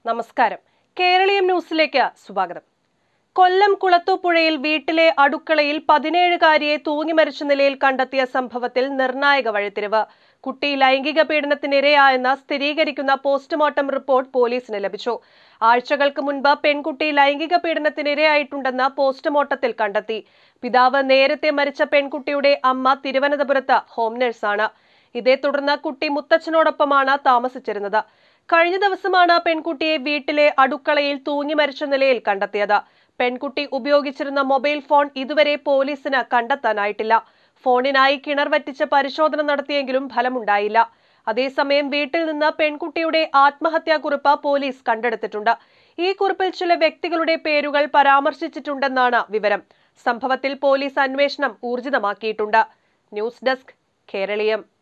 നമസ്കാരം. കേരളീയം ന്യൂസിലേക്ക് സ്വാഗതം. കൊല്ലം കുളത്തൂപ്പുഴയിൽ വീട്ടിലെ അടുക്കളയിൽ 17-കാരിയെ തൂങ്ങി മരിച്ച നിലയിൽ കണ്ടെത്തിയ സംഭവത്തിൽ നിർണായക വഴിത്തിരിവ്. കുട്ടി ലൈംഗിക പീഡനത്തിനിരയായെന്ന് സ്ഥിരീകരിക്കുന്ന പോസ്റ്റ്മോർട്ടം റിപ്പോർട്ട് പോലീസിന് ലഭിച്ചു. ആഴ്ചകൾക്ക് മുൻപ് പെൺകുട്ടി ലൈംഗിക പീഡനത്തിനിരയായിട്ടുണ്ടെന്ന് പോസ്റ്റ്മോർട്ടത്തിൽ കണ്ടെത്തി. പിതാവ് നേരത്തെ മരിച്ച പെൺകുട്ടിയുടെ അമ്മ തിരുവനന്തപുരത്ത് ഹോം നഴ്സാണ്. ഇതേ തുടർന്ന് കുട്ടി മുത്തച്ഛനോടൊപ്പമാണ് താമസിച്ചിരുന്നത്. കഴിഞ്ഞ ദിവസമാണ് പെൺകുട്ടിയെ വീട്ടിലെ അടുക്കളയിൽ തൂങ്ങി മരിച്ച നിലയിൽ കണ്ടെത്തിയത്. പെൺകുട്ടി ഉപയോഗിച്ചിരുന്ന മൊബൈൽ ഫോൺ ഇതുവരെ പോലീസിന് കണ്ടെത്താനായിട്ടില്ല. ഫോണിനായി കിണർ വറ്റിച്ച് പരിശോധന നടത്തിയെങ്കിലും ഫലമുണ്ടായില്ല. അതേസമയം വീട്ടിൽ നിന്ന് പെൺകുട്ടിയുടെ ആത്മഹത്യാക്കുറിപ്പ് പോലീസ് കണ്ടെടുത്തിട്ടുണ്ട്. ഈ കുറിപ്പിൽ ചില വ്യക്തികളുടെ പേരുകൾ പരാമർശിച്ചിട്ടുണ്ടെന്നാണ് വിവരം. സംഭവത്തിൽ പോലീസ് അന്വേഷണം ഊർജിതമാക്കിയിട്ടുണ്ട്. News desk, Keraleeyam.